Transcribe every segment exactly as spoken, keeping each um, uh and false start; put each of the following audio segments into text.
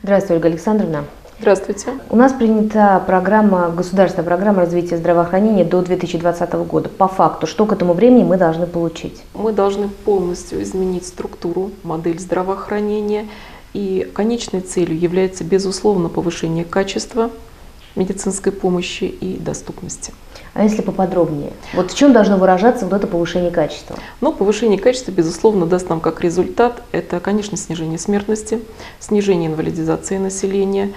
Здравствуйте, Ольга Александровна. Здравствуйте. У нас принята программа, государственная программа развития здравоохранения до две тысячи двадцатого года. По факту, что к этому времени мы должны получить? Мы должны полностью изменить структуру, модель здравоохранения. И конечной целью является, безусловно, повышение качества медицинской помощи и доступности. А если поподробнее? Вот в чем должно выражаться вот это повышение качества? Ну, повышение качества, безусловно, даст нам как результат. Это, конечно, снижение смертности, снижение инвалидизации населения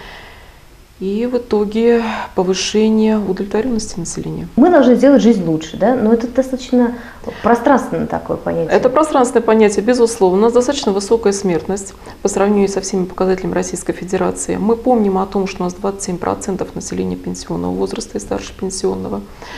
и в итоге повышение удовлетворенности населения. Мы должны сделать жизнь лучше, да? Но это достаточно пространственное такое понятие. Это пространственное понятие, безусловно. У нас достаточно высокая смертность по сравнению со всеми показателями Российской Федерации. Мы помним о том, что у нас двадцать семь процентов населения пенсионного возраста и старше пенсионного.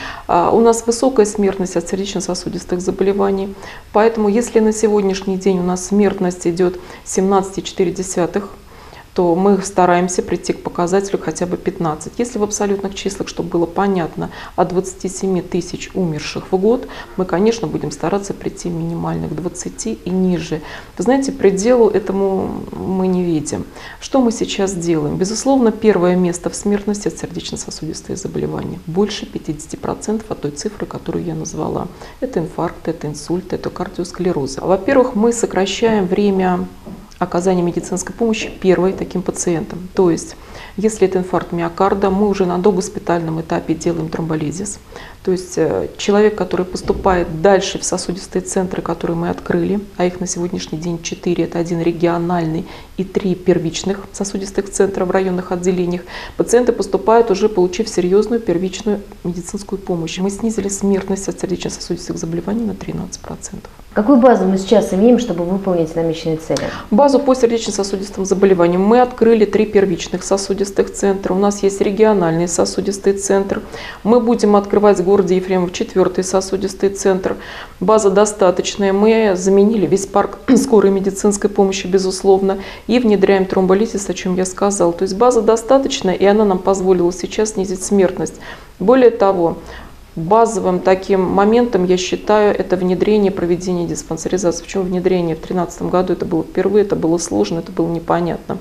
У нас высокая смертность от сердечно-сосудистых заболеваний. Поэтому если на сегодняшний день у нас смертность идет семнадцать целых четыре десятых, то мы стараемся прийти к показателю хотя бы пятнадцать. Если в абсолютных числах, чтобы было понятно, от двадцати семи тысяч умерших в год, мы, конечно, будем стараться прийти минимально к двадцати и ниже. Вы знаете, пределу этому мы не видим. Что мы сейчас делаем? Безусловно, первое место в смертности – это сердечно-сосудистые заболевания. Больше пятидесяти процентов от той цифры, которую я назвала. Это инфаркт, это инсульт, это кардиосклерозы. Во-первых, мы сокращаем время оказания медицинской помощи первой таким пациентам. То есть, если это инфаркт миокарда, мы уже на догоспитальном этапе делаем тромболизис. То есть человек, который поступает дальше в сосудистые центры, которые мы открыли, а их на сегодняшний день четыре, это один региональный и три первичных сосудистых центра в районных отделениях, пациенты поступают уже получив серьезную первичную медицинскую помощь. Мы снизили смертность от сердечно-сосудистых заболеваний на тринадцать процентов. Какую базу мы сейчас имеем, чтобы выполнить намеченные цели? Базу по сердечно-сосудистым заболеваниям. Мы открыли три первичных сосудистых центра. У нас есть региональный сосудистый центр. Мы будем открывать в городе Ефремов четвертый сосудистый центр. База достаточная. Мы заменили весь парк скорой медицинской помощи, безусловно, и внедряем тромболизис, о чем я сказала. То есть база достаточная, и она нам позволила сейчас снизить смертность. Более того, базовым таким моментом, я считаю, это внедрение, проведение диспансеризации. Почему внедрение? В две тысячи тринадцатом году это было впервые, это было сложно, это было непонятно.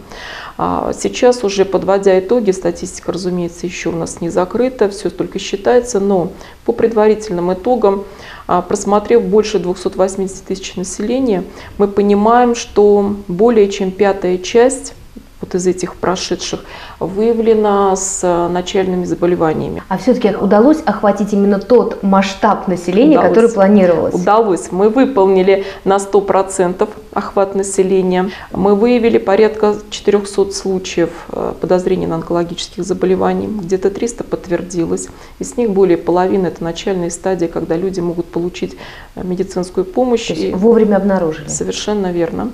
А сейчас уже, подводя итоги, статистика, разумеется, еще у нас не закрыта, все только считается, но по предварительным итогам, просмотрев больше двухсот восьмидесяти тысяч населения, мы понимаем, что более чем пятая часть вот из этих прошедших выявлена с начальными заболеваниями. А все-таки удалось охватить именно тот масштаб населения, удалось. который планировалось? Удалось. Мы выполнили на сто процентов охват населения. Мы выявили порядка четырёхсот случаев подозрений на онкологических заболеваний. Где-то триста подтвердилось. Из них более половины – это начальные стадии, когда люди могут получить медицинскую помощь. То есть и вовремя обнаружили. Совершенно верно.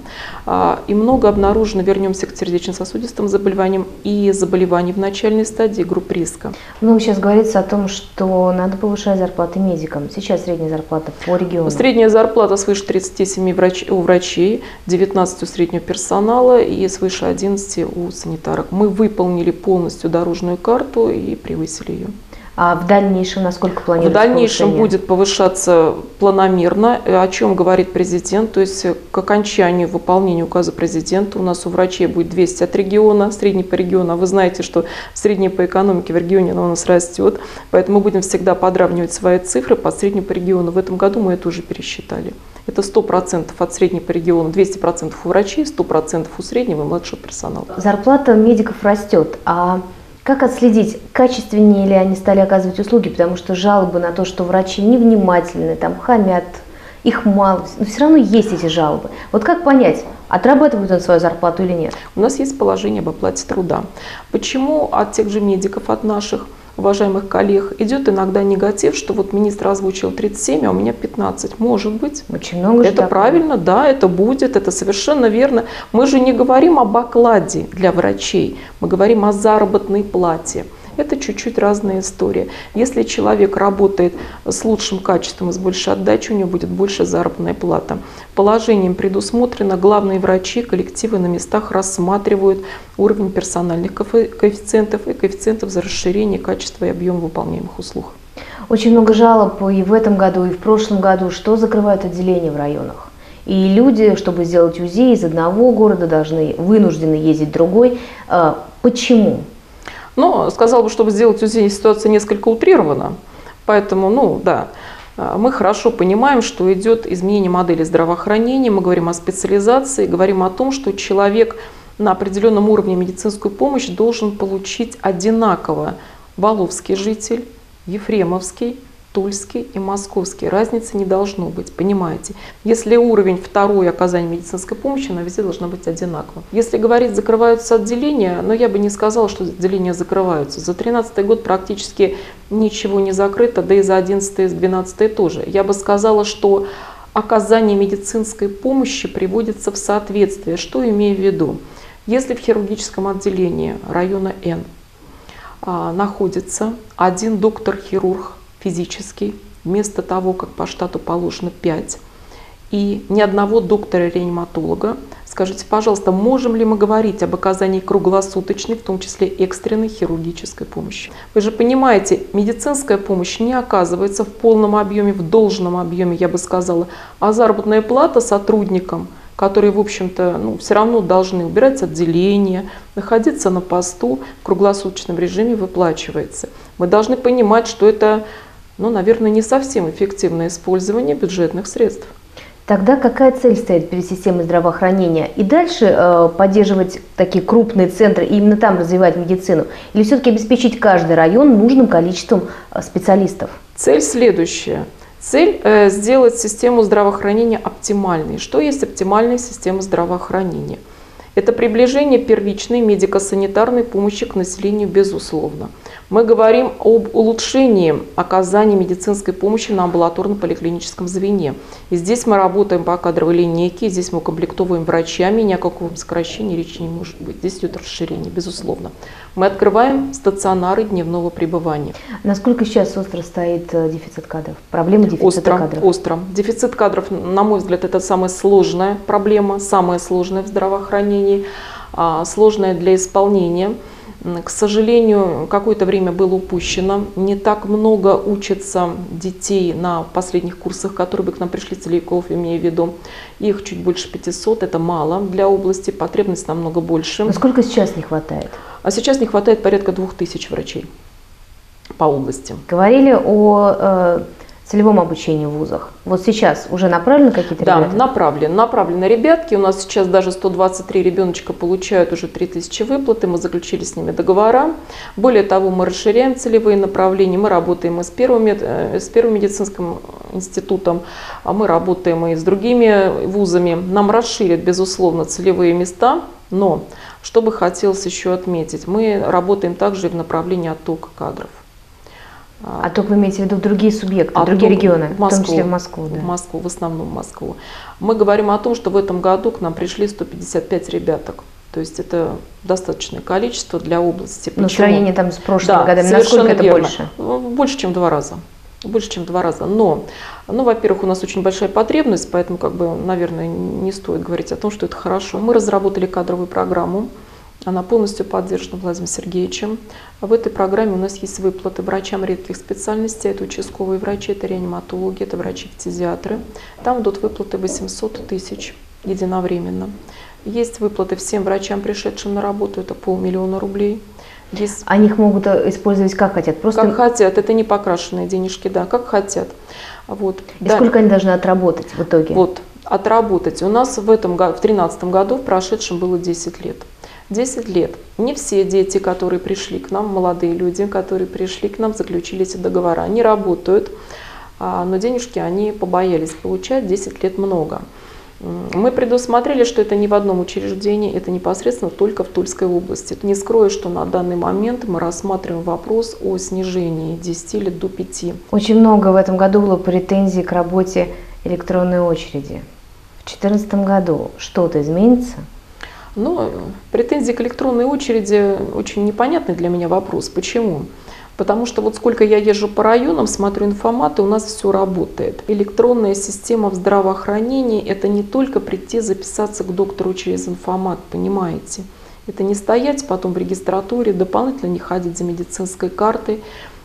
И много обнаружено, вернемся к сердечно-сосудистым заболеваниям, и заболеваний в начальной стадии групп риска. Ну, сейчас говорится о том, что надо повышать зарплаты медикам. Сейчас средняя зарплата по региону. Средняя зарплата свыше тридцати семи врач... у врачей, девятнадцати у среднего персонала и свыше одиннадцати у санитарок. Мы выполнили полностью дорожную карту и превысили ее. А в дальнейшем насколько планируется В дальнейшем повышение? будет повышаться планомерно, о чем говорит президент. То есть к окончанию выполнения указа президента у нас у врачей будет двести от региона, средний по региону. А вы знаете, что средний по экономике в регионе оно у нас растет. Поэтому мы будем всегда подравнивать свои цифры под среднюю по региону. В этом году мы это уже пересчитали. Это сто процентов от средней по региону, двести процентов у врачей, сто процентов у среднего и младшего персонала. Зарплата медиков растет, а как отследить, качественнее ли они стали оказывать услуги? Потому что жалобы на то, что врачи невнимательны, там хамят, их мало, но все равно есть эти жалобы. Вот как понять, отрабатывают он свою зарплату или нет? У нас есть положение об оплате труда. Почему от тех же медиков, от наших уважаемых коллег, идет иногда негатив, что вот министр озвучил тридцать семь, а у меня пятнадцать. Может быть. Очень много. Это правильно, да, это будет, это совершенно верно. Мы же не говорим об окладе для врачей, мы говорим о заработной плате. Это чуть-чуть разная история. Если человек работает с лучшим качеством и с большей отдачей, у него будет больше заработная плата. Положением предусмотрено, главные врачи, коллективы на местах рассматривают уровень персональных коэффициентов и коэффициентов за расширение качества и объема выполняемых услуг. Очень много жалоб и в этом году, и в прошлом году. Что закрывают отделения в районах? И люди, чтобы сделать УЗИ, из одного города должны вынуждены ездить в другой. Почему? Ну, сказал бы, чтобы сделать УЗИ, ситуация несколько утрирована. Поэтому, ну, да, мы хорошо понимаем, что идет изменение модели здравоохранения, мы говорим о специализации, говорим о том, что человек на определенном уровне медицинскую помощь должен получить одинаково. Воловский житель, Ефремовский, Тульский и Московский. Разницы не должно быть, понимаете. Если уровень второй оказания медицинской помощи, она везде должна быть одинакова. Если говорить, закрываются отделения, но я бы не сказала, что отделения закрываются. За тринадцатый год практически ничего не закрыто, да и за одиннадцатый, двенадцатый тоже. Я бы сказала, что оказание медицинской помощи приводится в соответствие. Что имею в виду? Если в хирургическом отделении района Н а, находится один доктор-хирург, физический, вместо того, как по штату положено пять, и ни одного доктора-реаниматолога, скажите, пожалуйста, можем ли мы говорить об оказании круглосуточной, в том числе экстренной хирургической помощи? Вы же понимаете, медицинская помощь не оказывается в полном объеме, в должном объеме, я бы сказала, а заработная плата сотрудникам, которые, в общем-то, ну, все равно должны убирать отделение, находиться на посту, в круглосуточном режиме выплачивается. Мы должны понимать, что это, ну, наверное, не совсем эффективное использование бюджетных средств. Тогда какая цель стоит перед системой здравоохранения? И дальше э, поддерживать такие крупные центры и именно там развивать медицину? Или все-таки обеспечить каждый район нужным количеством э, специалистов? Цель следующая. Цель э, сделать систему здравоохранения оптимальной. Что есть оптимальная система здравоохранения? Это приближение первичной медико-санитарной помощи к населению, безусловно. Мы говорим об улучшении оказания медицинской помощи на амбулаторно-поликлиническом звене. И здесь мы работаем по кадровой линейке, здесь мы укомплектовываем врачами, ни о каком сокращении речи не может быть. Здесь идет расширение, безусловно. Мы открываем стационары дневного пребывания. Насколько сейчас остро стоит дефицит кадров? Проблема дефицита остро, кадров? Остро. Дефицит кадров, на мой взгляд, это самая сложная проблема, самая сложная в здравоохранении, сложная для исполнения. К сожалению, какое-то время было упущено. Не так много учатся детей на последних курсах, которые бы к нам пришли, целевиков, имею в виду. Их чуть больше пятисот, это мало для области, потребность намного больше. Но сколько сейчас не хватает? А сейчас не хватает порядка двух тысяч врачей по области. Говорили о э, целевом обучении в вузах. Вот сейчас уже направлены какие-то да, ребята? Да, направлены. Направлены ребятки. У нас сейчас даже сто двадцать три ребеночка получают уже три тысячи выплаты. Мы заключили с ними договора. Более того, мы расширяем целевые направления. Мы работаем и с Первым, с Первым медицинским институтом, а мы работаем и с другими вузами. Нам расширят, безусловно, целевые места. Но, что бы хотелось еще отметить, мы работаем также и в направлении оттока кадров. Отток вы имеете в виду другие субъекты, Отток другие регионы, в, в, Москву, в том числе в Москву? Да. В Москву, в основном в Москву. Мы говорим о том, что в этом году к нам пришли сто пятьдесят пять ребяток. То есть это достаточное количество для области. Но в сравнении там с прошлыми да, годами, насколько это верно. больше? Больше, чем в два раза. Больше, чем в два раза. Но, ну, во-первых, у нас очень большая потребность, поэтому, как бы, наверное, не стоит говорить о том, что это хорошо. Мы разработали кадровую программу. Она полностью поддержана Владимиром Сергеевичем. В этой программе у нас есть выплаты врачам редких специальностей. Это участковые врачи, это реаниматологи, это врачи-фтизиатры. Там идут выплаты восемьсот тысяч единовременно. Есть выплаты всем врачам, пришедшим на работу, это полмиллиона рублей. Есть... Они их могут использовать как хотят? Просто... Как хотят, это не покрашенные денежки, да, как хотят. Вот. И да. Сколько они должны отработать в итоге? Вот, отработать. У нас в этом году, в тринадцатом году, в прошедшем было десять лет. десять лет. Не все дети, которые пришли к нам, молодые люди, которые пришли к нам, заключили эти договора. Они работают, но денежки они побоялись получать, десять лет много. Мы предусмотрели, что это не в одном учреждении, это непосредственно только в Тульской области. Не скрою, что на данный момент мы рассматриваем вопрос о снижении десяти лет до пяти. Очень много в этом году было претензий к работе электронной очереди. В две тысячи четырнадцатом году что-то изменится? Ну, претензии к электронной очереди очень непонятный для меня вопрос. Почему? Потому что вот сколько я езжу по районам, смотрю информаты, у нас все работает. Электронная система в здравоохранении – это не только прийти записаться к доктору через информат, понимаете? Это не стоять потом в регистратуре, дополнительно не ходить за медицинской картой.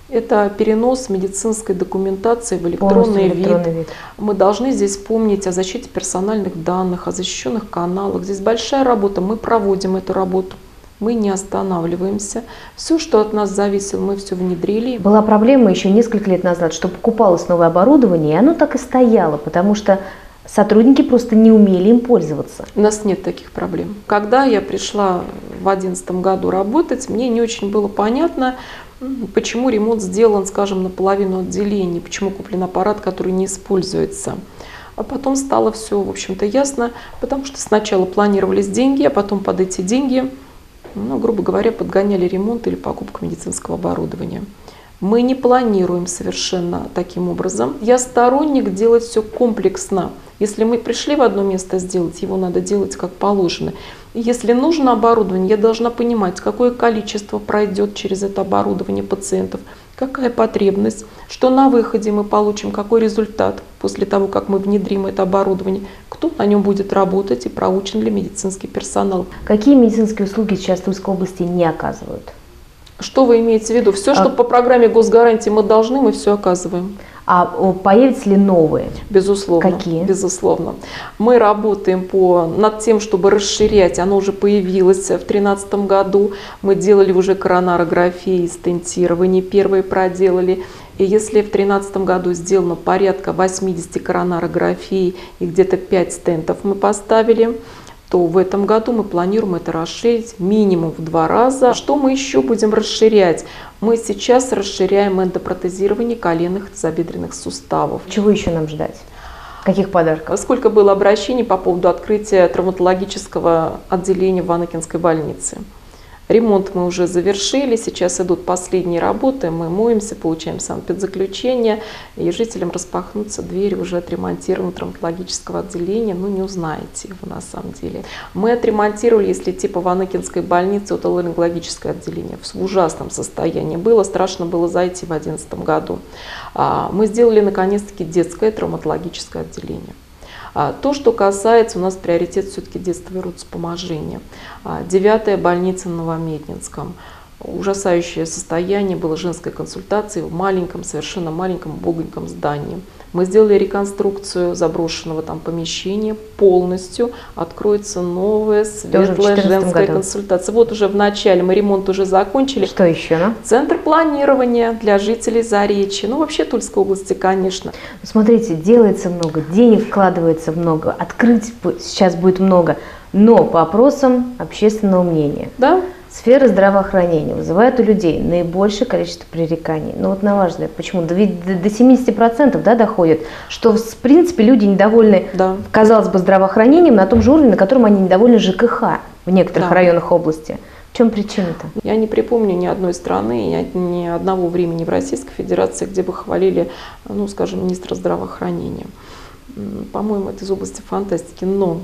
Это перенос медицинской документации в электронный вид. вид. Мы должны здесь помнить о защите персональных данных, о защищенных каналах. Здесь большая работа, мы проводим эту работу. Мы не останавливаемся. Все, что от нас зависело, мы все внедрили. Была проблема еще несколько лет назад, что покупалось новое оборудование, и оно так и стояло, потому что сотрудники просто не умели им пользоваться. У нас нет таких проблем. Когда я пришла в две тысячи одиннадцатом году работать, мне не очень было понятно, почему ремонт сделан, скажем, наполовину отделений, почему куплен аппарат, который не используется. А потом стало все, в общем-то, ясно, потому что сначала планировались деньги, а потом под эти деньги, ну, грубо говоря, подгоняли ремонт или покупку медицинского оборудования. Мы не планируем совершенно таким образом. Я сторонник делать все комплексно. Если мы пришли в одно место сделать, его надо делать как положено. И если нужно оборудование, я должна понимать, какое количество пройдет через это оборудование пациентов, какая потребность, что на выходе мы получим, какой результат после того, как мы внедрим это оборудование, кто на нем будет работать и проучен ли медицинский персонал. Какие медицинские услуги сейчас в Тульской области не оказывают? Что вы имеете в виду? Все, что а... по программе госгарантии мы должны, мы все оказываем. А появятся ли новые? Безусловно. Какие? Безусловно. Мы работаем по, над тем, чтобы расширять. Оно уже появилось в две тысячи тринадцатом году. Мы делали уже коронарографии, стентирование первые проделали. И если в две тысячи тринадцатом году сделано порядка восьмидесяти коронарографий и где-то пять стентов мы поставили, то в этом году мы планируем это расширить минимум в два раза. Что мы еще будем расширять? Мы сейчас расширяем эндопротезирование коленных и тазобедренных суставов. Чего еще нам ждать? Каких подарков? Сколько было обращений по поводу открытия травматологического отделения в Анакинской больнице. Ремонт мы уже завершили, сейчас идут последние работы, мы моемся, получаем санэпидзаключение, и жителям распахнутся двери уже отремонтированного травматологического отделения, ну не узнаете его на самом деле. Мы отремонтировали, если типа в Анакинской больнице, отоларингологическое отделение в ужасном состоянии было, страшно было зайти в две тысячи одиннадцатом году. Мы сделали наконец-таки детское травматологическое отделение. То, что касается, у нас приоритет все-таки детства и родовспоможения. Девятая больница на Новомеднинском. Ужасающее состояние было женской консультации в маленьком, совершенно маленьком, убогоньком здании. Мы сделали реконструкцию заброшенного там помещения полностью. Откроется новая светлая женская году. консультация. Вот уже в начале мы ремонт уже закончили. Что еще? Да? Центр планирования для жителей Заречья. Ну вообще Тульской области, конечно. Смотрите, делается много, денег вкладывается много, открыть сейчас будет много, но по опросам общественного мнения. Да? Сфера здравоохранения вызывает у людей наибольшее количество пререканий. Ну вот на ваш взгляд, почему? Да ведь до семидесяти процентов, да, доходит, что в принципе люди недовольны, да. казалось бы, здравоохранением на том же уровне, на котором они недовольны ЖКХ в некоторых да. районах области. В чем причина-то? Я не припомню ни одной страны, ни одного времени в Российской Федерации, где бы хвалили, ну скажем, министра здравоохранения. По-моему, это из области фантастики, но...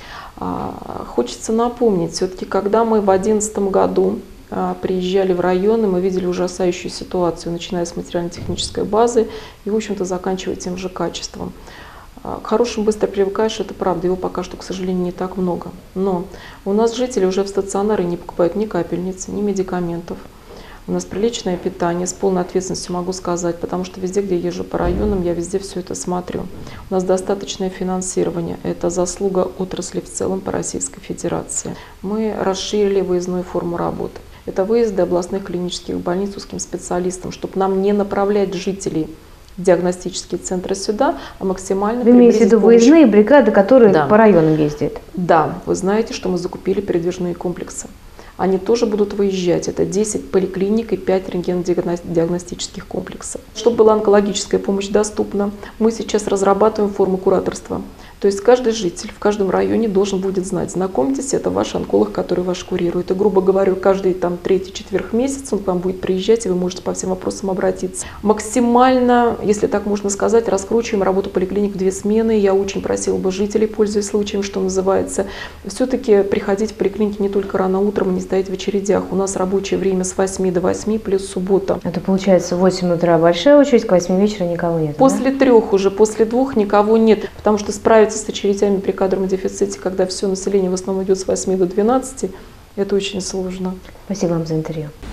Хочется напомнить, все-таки, когда мы в две тысячи одиннадцатом году приезжали в районы, мы видели ужасающую ситуацию, начиная с материально-технической базы и, в общем-то, заканчивая тем же качеством. К хорошему быстро привыкаешь, это правда, его пока что, к сожалению, не так много. Но у нас жители уже в стационары не покупают ни капельницы, ни медикаментов. У нас приличное питание, с полной ответственностью могу сказать, потому что везде, где я езжу по районам, я везде все это смотрю. У нас достаточное финансирование, это заслуга отрасли в целом по Российской Федерации. Мы расширили выездную форму работы. Это выезды областных клинических больниц узким специалистам, чтобы нам не направлять жителей в диагностические центры сюда, а максимально Вы имеете в виду выездные бригады, которые да. по районам ездят? Да, вы знаете, что мы закупили передвижные комплексы. Они тоже будут выезжать. Это десять поликлиник и пять рентгенодиагностических комплексов. Чтобы была онкологическая помощь доступна, мы сейчас разрабатываем форму кураторства. То есть каждый житель в каждом районе должен будет знать, знакомьтесь, это ваш онколог, который вас курирует. И, грубо говоря, каждый там, третий четверг месяц он к вам будет приезжать, и вы можете по всем вопросам обратиться. Максимально, если так можно сказать, раскручиваем работу поликлиник в две смены. Я очень просила бы жителей, пользуясь случаем, что называется, все-таки приходить в поликлиники не только рано утром, не стоять в очередях. У нас рабочее время с восьми до восьми плюс суббота. Это получается в восемь утра большая очередь, к восьми вечера никого нет. После да? трех уже, после двух никого нет, потому что справиться с очередями при кадровом дефиците, когда все население в основном идет с восьми до двенадцати, это очень сложно. Спасибо вам за интервью.